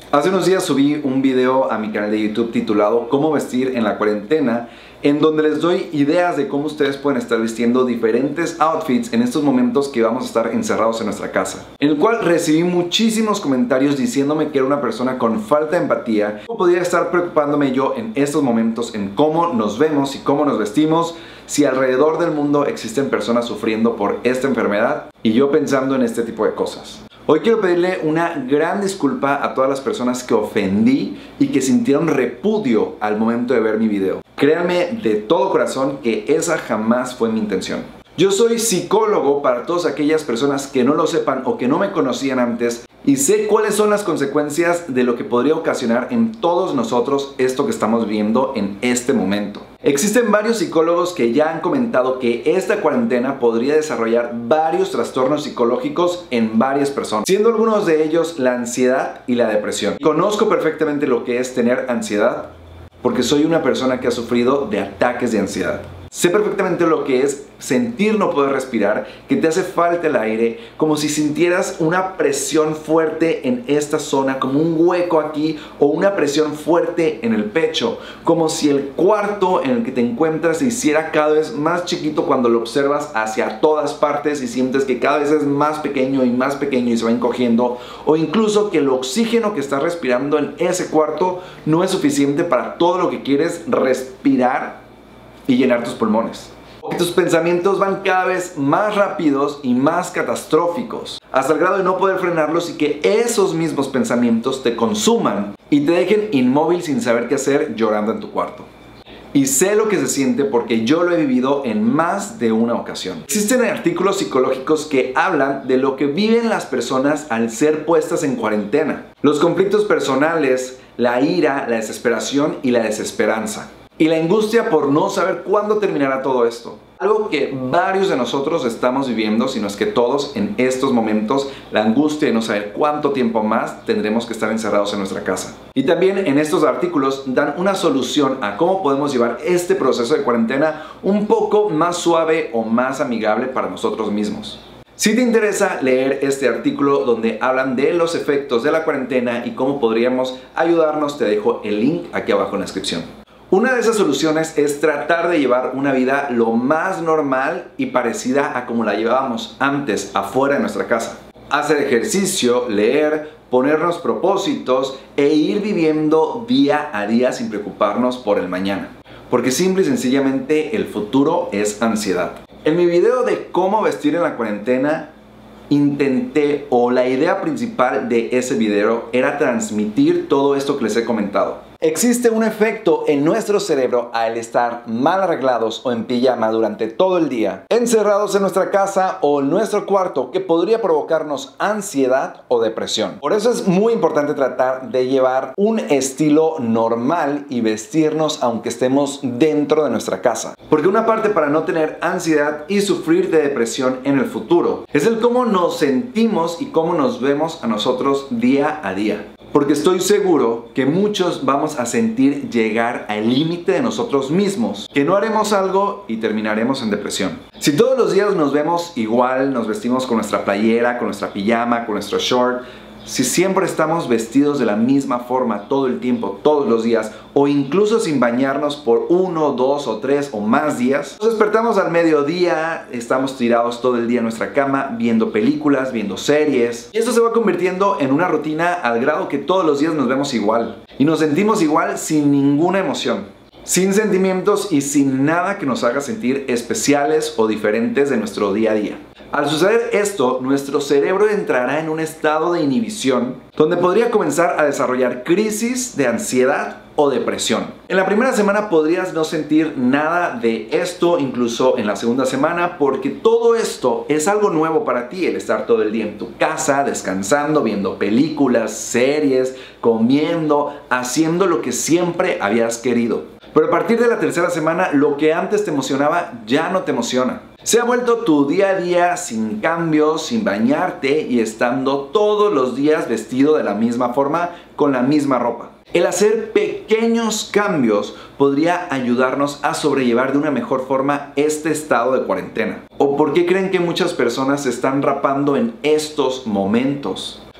Hace unos días subí un video a mi canal de YouTube titulado "Cómo vestir en la cuarentena", en donde les doy ideas de cómo ustedes pueden estar vistiendo diferentes outfits en estos momentos que vamos a estar encerrados en nuestra casa. En el cual recibí muchísimos comentarios diciéndome que era una persona con falta de empatía. ¿Cómo podría estar preocupándome yo en estos momentos en cómo nos vemos y cómo nos vestimos si alrededor del mundo existen personas sufriendo por esta enfermedad? Y yo pensando en este tipo de cosas. Hoy quiero pedirle una gran disculpa a todas las personas que ofendí y que sintieron repudio al momento de ver mi video. Créanme de todo corazón que esa jamás fue mi intención. Yo soy psicólogo para todas aquellas personas que no lo sepan o que no me conocían antes, y sé cuáles son las consecuencias de lo que podría ocasionar en todos nosotros esto que estamos viendo en este momento. Existen varios psicólogos que ya han comentado que esta cuarentena podría desarrollar varios trastornos psicológicos en varias personas, siendo algunos de ellos la ansiedad y la depresión. Conozco perfectamente lo que es tener ansiedad porque soy una persona que ha sufrido de ataques de ansiedad. Sé perfectamente lo que es sentir no poder respirar, que te hace falta el aire, como si sintieras una presión fuerte en esta zona, como un hueco aquí, o una presión fuerte en el pecho, como si el cuarto en el que te encuentras se hiciera cada vez más chiquito cuando lo observas hacia todas partes y sientes que cada vez es más pequeño y se va encogiendo, o incluso que el oxígeno que estás respirando en ese cuarto no es suficiente para todo lo que quieres respirar y llenar tus pulmones. Que tus pensamientos van cada vez más rápidos y más catastróficos, hasta el grado de no poder frenarlos y que esos mismos pensamientos te consuman y te dejen inmóvil sin saber qué hacer, llorando en tu cuarto. Y sé lo que se siente porque yo lo he vivido en más de una ocasión. Existen artículos psicológicos que hablan de lo que viven las personas al ser puestas en cuarentena. Los conflictos personales, la ira, la desesperación y la desesperanza. Y la angustia por no saber cuándo terminará todo esto. Algo que varios de nosotros estamos viviendo, si no es que todos en estos momentos, la angustia de no saber cuánto tiempo más tendremos que estar encerrados en nuestra casa. Y también en estos artículos dan una solución a cómo podemos llevar este proceso de cuarentena un poco más suave o más amigable para nosotros mismos. Si te interesa leer este artículo donde hablan de los efectos de la cuarentena y cómo podríamos ayudarnos, te dejo el link aquí abajo en la descripción. Una de esas soluciones es tratar de llevar una vida lo más normal y parecida a como la llevábamos antes, afuera de nuestra casa. Hacer ejercicio, leer, ponernos propósitos e ir viviendo día a día sin preocuparnos por el mañana. Porque simple y sencillamente el futuro es ansiedad. En mi video de cómo vestir en la cuarentena, la idea principal de ese video era transmitir todo esto que les he comentado. Existe un efecto en nuestro cerebro al estar mal arreglados o en pijama durante todo el día, encerrados en nuestra casa o en nuestro cuarto, que podría provocarnos ansiedad o depresión. Por eso es muy importante tratar de llevar un estilo normal y vestirnos aunque estemos dentro de nuestra casa. Porque una parte para no tener ansiedad y sufrir de depresión en el futuro es el cómo nos sentimos y cómo nos vemos a nosotros día a día. Porque estoy seguro que muchos vamos a sentir llegar al límite de nosotros mismos, que no haremos algo y terminaremos en depresión. Si todos los días nos vemos igual, nos vestimos con nuestra playera, con nuestra pijama, con nuestro short, si siempre estamos vestidos de la misma forma todo el tiempo, todos los días, o incluso sin bañarnos por 1, 2 o 3 o más días, nos despertamos al mediodía, estamos tirados todo el día en nuestra cama, viendo películas, viendo series, y esto se va convirtiendo en una rutina al grado que todos los días nos vemos igual, y nos sentimos igual sin ninguna emoción, sin sentimientos y sin nada que nos haga sentir especiales o diferentes de nuestro día a día. Al suceder esto, nuestro cerebro entrará en un estado de inhibición donde podría comenzar a desarrollar crisis de ansiedad o depresión. En la primera semana podrías no sentir nada de esto, incluso en la segunda semana, porque todo esto es algo nuevo para ti, el estar todo el día en tu casa, descansando, viendo películas, series, comiendo, haciendo lo que siempre habías querido. Pero a partir de la tercera semana, lo que antes te emocionaba ya no te emociona. Se ha vuelto tu día a día sin cambios, sin bañarte y estando todos los días vestido de la misma forma, con la misma ropa. El hacer pequeños cambios podría ayudarnos a sobrellevar de una mejor forma este estado de cuarentena. ¿O por qué creen que muchas personas se están rapando en estos momentos?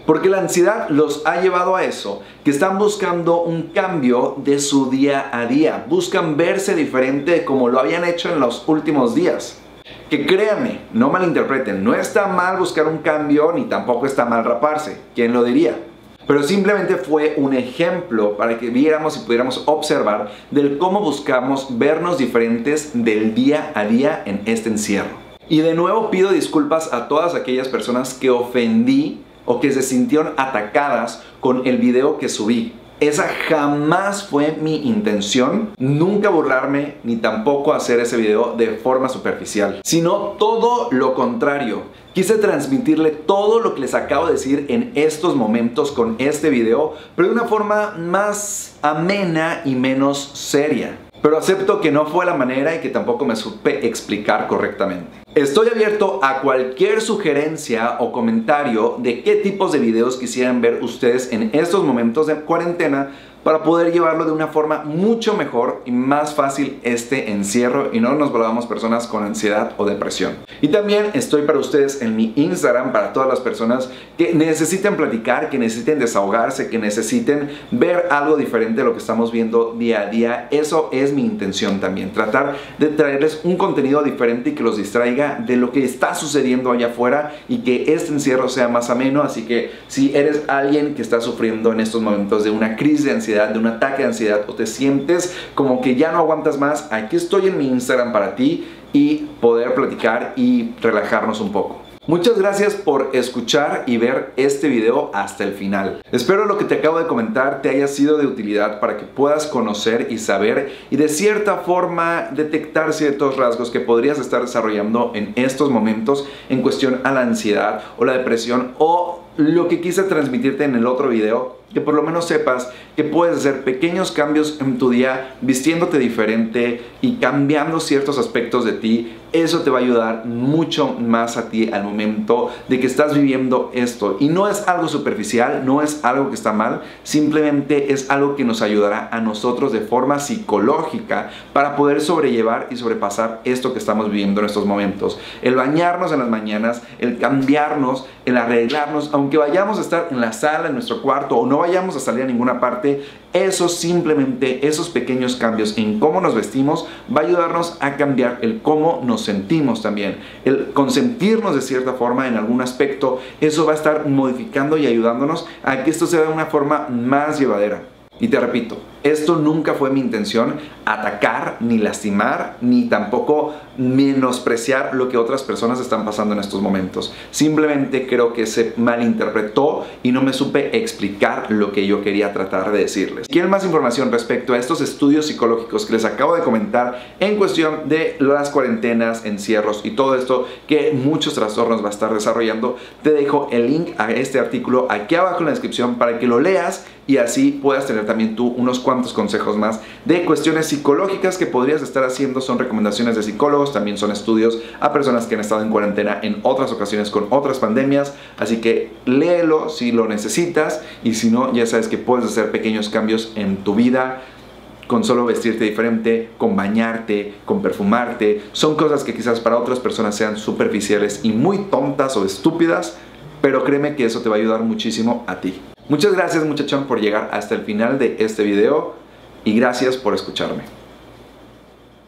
Porque la ansiedad los ha llevado a eso, que están buscando un cambio de su día a día. Buscan verse diferente como lo habían hecho en los últimos días. Que créanme, no malinterpreten, no está mal buscar un cambio ni tampoco está mal raparse. ¿Quién lo diría? Pero simplemente fue un ejemplo para que viéramos y pudiéramos observar del cómo buscamos vernos diferentes del día a día en este encierro. Y de nuevo pido disculpas a todas aquellas personas que ofendí o que se sintieron atacadas con el video que subí. Esa jamás fue mi intención, nunca burlarme ni tampoco hacer ese video de forma superficial, sino todo lo contrario. Quise transmitirle todo lo que les acabo de decir en estos momentos con este video, pero de una forma más amena y menos seria. Pero acepto que no fue la manera y que tampoco me supe explicar correctamente. Estoy abierto a cualquier sugerencia o comentario de qué tipos de videos quisieran ver ustedes en estos momentos de cuarentena para poder llevarlo de una forma mucho mejor y más fácil este encierro y no nos volvamos personas con ansiedad o depresión. Y también estoy para ustedes en mi Instagram para todas las personas que necesiten platicar, que necesiten desahogarse, que necesiten ver algo diferente de lo que estamos viendo día a día. Eso es mi intención también, tratar de traerles un contenido diferente y que los distraiga de lo que está sucediendo allá afuera y que este encierro sea más ameno. Así que si eres alguien que está sufriendo en estos momentos de una crisis de ansiedad, de un ataque de ansiedad o te sientes como que ya no aguantas más, aquí estoy en mi Instagram para ti y poder platicar y relajarnos un poco. Muchas gracias por escuchar y ver este video hasta el final. Espero lo que te acabo de comentar te haya sido de utilidad para que puedas conocer y saber y de cierta forma detectar ciertos rasgos que podrías estar desarrollando en estos momentos en cuestión a la ansiedad o la depresión o lo que quise transmitirte en el otro video, que por lo menos sepas que puedes hacer pequeños cambios en tu día vistiéndote diferente y cambiando ciertos aspectos de ti. Eso te va a ayudar mucho más a ti al momento de que estás viviendo esto. Y no es algo superficial, no es algo que está mal, simplemente es algo que nos ayudará a nosotros de forma psicológica para poder sobrellevar y sobrepasar esto que estamos viviendo en estos momentos. El bañarnos en las mañanas, el cambiarnos, el arreglarnos, aunque vayamos a estar en la sala, en nuestro cuarto o no vayamos a salir a ninguna parte, eso simplemente, esos pequeños cambios en cómo nos vestimos va a ayudarnos a cambiar el cómo nos sentimos también. El consentirnos de cierta forma en algún aspecto, eso va a estar modificando y ayudándonos a que esto sea de una forma más llevadera. Y te repito, esto nunca fue mi intención, atacar, ni lastimar, ni tampoco menospreciar lo que otras personas están pasando en estos momentos. Simplemente creo que se malinterpretó y no me supe explicar lo que yo quería tratar de decirles. Si quieren más información respecto a estos estudios psicológicos que les acabo de comentar en cuestión de las cuarentenas, encierros y todo esto que muchos trastornos va a estar desarrollando, te dejo el link a este artículo aquí abajo en la descripción para que lo leas y así puedas tener también tú unos cuantos consejos más de cuestiones psicológicas que podrías estar haciendo. Son recomendaciones de psicólogos, también son estudios a personas que han estado en cuarentena en otras ocasiones con otras pandemias, así que léelo si lo necesitas y si no, ya sabes que puedes hacer pequeños cambios en tu vida con solo vestirte diferente, con bañarte, con perfumarte. Son cosas que quizás para otras personas sean superficiales y muy tontas o estúpidas, pero créeme que eso te va a ayudar muchísimo a ti. Muchas gracias muchachón por llegar hasta el final de este video y gracias por escucharme.